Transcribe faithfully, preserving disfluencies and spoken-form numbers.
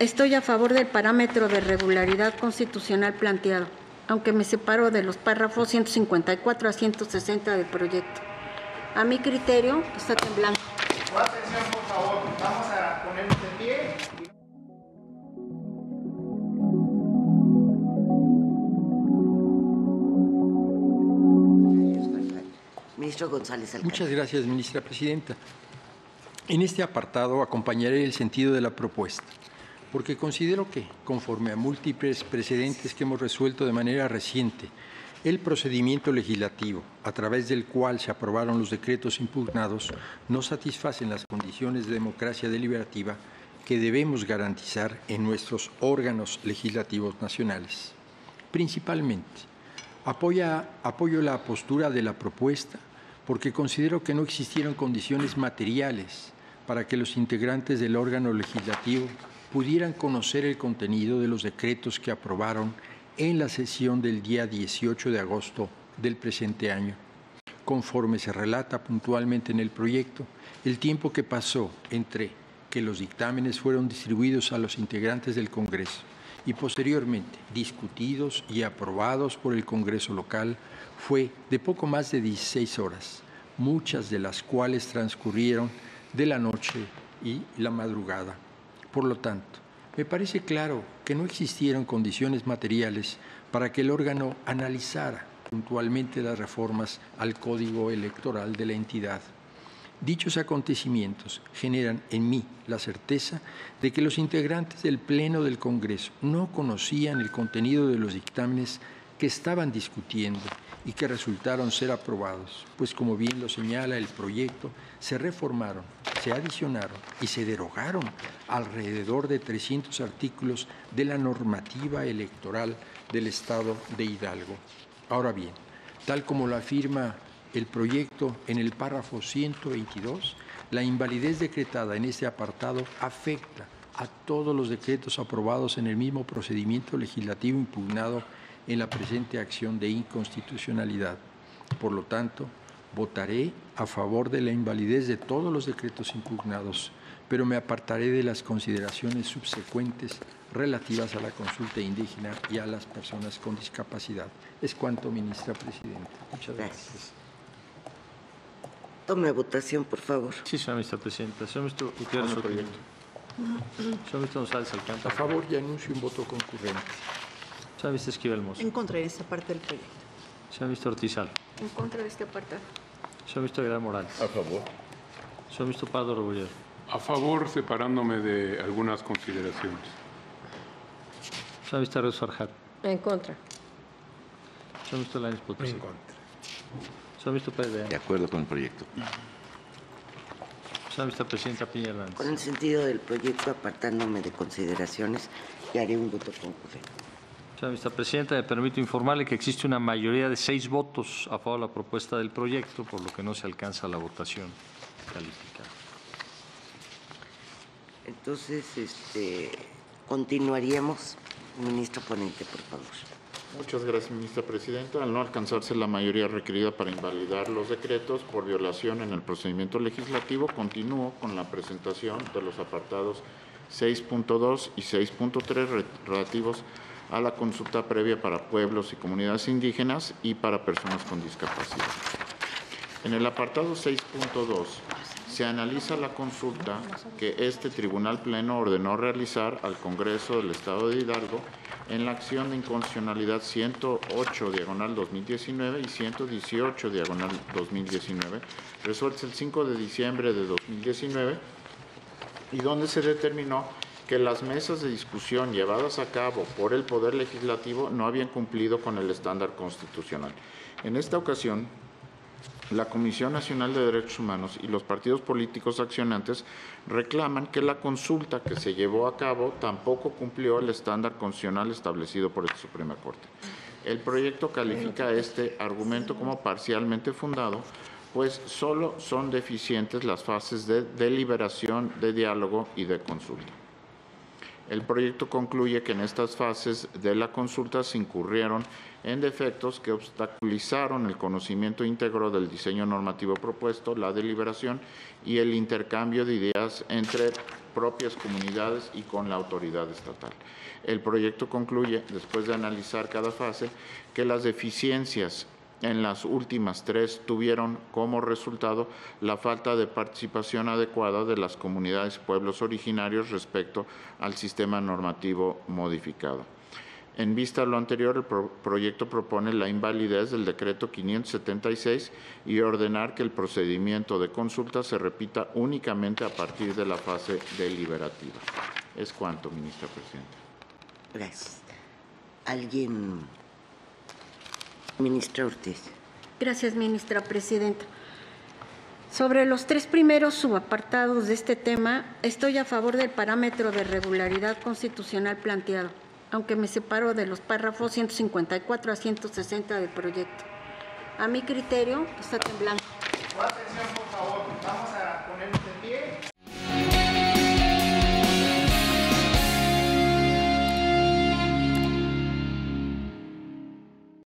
estoy a favor del parámetro de regularidad constitucional planteado, aunque me separo de los párrafos ciento cincuenta y cuatro a ciento sesenta del proyecto. A mi criterio, está temblando. Atención, por favor. Vamos a ponernos de pie. Ministro González Alcántara. Muchas gracias, ministra presidenta. En este apartado acompañaré el sentido de la propuesta, porque considero que, conforme a múltiples precedentes que hemos resuelto de manera reciente, el procedimiento legislativo, a través del cual se aprobaron los decretos impugnados, no satisfacen las condiciones de democracia deliberativa que debemos garantizar en nuestros órganos legislativos nacionales. Principalmente, apoya, apoyo la postura de la propuesta porque considero que no existieron condiciones materiales para que los integrantes del órgano legislativo pudieran conocer el contenido de los decretos que aprobaron en la sesión del día dieciocho de agosto del presente año. Conforme se relata puntualmente en el proyecto, el tiempo que pasó entre que los dictámenes fueron distribuidos a los integrantes del Congreso y posteriormente discutidos y aprobados por el Congreso local fue de poco más de dieciséis horas, muchas de las cuales transcurrieron de la noche y la madrugada. Por lo tanto, me parece claro que no existieron condiciones materiales para que el órgano analizara puntualmente las reformas al Código Electoral de la entidad. Dichos acontecimientos generan en mí la certeza de que los integrantes del Pleno del Congreso no conocían el contenido de los dictámenes que estaban discutiendo y que resultaron ser aprobados, pues como bien lo señala el proyecto, se reformaron, se adicionaron y se derogaron alrededor de trescientos artículos de la normativa electoral del Estado de Hidalgo. Ahora bien, tal como lo afirma el proyecto en el párrafo ciento veintidós, la invalidez decretada en este apartado afecta a todos los decretos aprobados en el mismo procedimiento legislativo impugnado en la presente acción de inconstitucionalidad. Por lo tanto, votaré a favor de la invalidez de todos los decretos impugnados, pero me apartaré de las consideraciones subsecuentes relativas a la consulta indígena y a las personas con discapacidad. Es cuanto, ministra presidenta. Muchas gracias. gracias. Tome votación, por favor. Sí, señora ministra presidenta. Señor ministro Gutiérrez, el proyecto. Señor ministro González Alcántara. A favor y anuncio un voto concurrente. Señora ministra Esquivel Mozo. En contra de esta parte del proyecto. Señor ministro Ortizal. En contra de este apartado. Señor ministro Aguilar Morales. A favor. Señor ministro Pardo Rebolledo. A favor, separándome de algunas consideraciones. Señor ministro Ríos Farjat. En contra. Señor ministro Lainez Potosí. En contra. Señor ministro Pérez de De Anda. acuerdo con el proyecto. Señora ministra presidenta Piña Hernández. Con el sentido del proyecto, apartándome de consideraciones, y haré un voto concurrente. Señora ministra presidenta, me permito informarle que existe una mayoría de seis votos a favor de la propuesta del proyecto, por lo que no se alcanza la votación calificada. Entonces, este, continuaríamos. Ministro ponente, por favor. Muchas gracias, ministra presidenta. Al no alcanzarse la mayoría requerida para invalidar los decretos por violación en el procedimiento legislativo, continúo con la presentación de los apartados seis punto dos y seis punto tres relativos a la consulta previa para pueblos y comunidades indígenas y para personas con discapacidad. En el apartado seis punto dos se analiza la consulta que este Tribunal Pleno ordenó realizar al Congreso del Estado de Hidalgo en la acción de inconstitucionalidad ciento ocho diagonal dos mil diecinueve y ciento dieciocho diagonal dos mil diecinueve, resueltas el cinco de diciembre de dos mil diecinueve, y donde se determinó que las mesas de discusión llevadas a cabo por el Poder Legislativo no habían cumplido con el estándar constitucional. En esta ocasión, la Comisión Nacional de Derechos Humanos y los partidos políticos accionantes reclaman que la consulta que se llevó a cabo tampoco cumplió el estándar constitucional establecido por la Suprema Corte. El proyecto califica este argumento como parcialmente fundado, pues solo son deficientes las fases de deliberación, de diálogo y de consulta. El proyecto concluye que en estas fases de la consulta se incurrieron en defectos que obstaculizaron el conocimiento íntegro del diseño normativo propuesto, la deliberación y el intercambio de ideas entre propias comunidades y con la autoridad estatal. El proyecto concluye, después de analizar cada fase, que las deficiencias en las últimas tres tuvieron como resultado la falta de participación adecuada de las comunidades y pueblos originarios respecto al sistema normativo modificado. En vista a lo anterior, el pro proyecto propone la invalidez del decreto quinientos setenta y seis y ordenar que el procedimiento de consulta se repita únicamente a partir de la fase deliberativa. Es cuanto, ministra presidenta. Gracias. ¿Alguien? Ministra Ortiz. Gracias, ministra presidenta. Sobre los tres primeros subapartados de este tema, estoy a favor del parámetro de regularidad constitucional planteado, aunque me separo de los párrafos ciento cincuenta y cuatro a ciento sesenta del proyecto. A mi criterio, está temblando.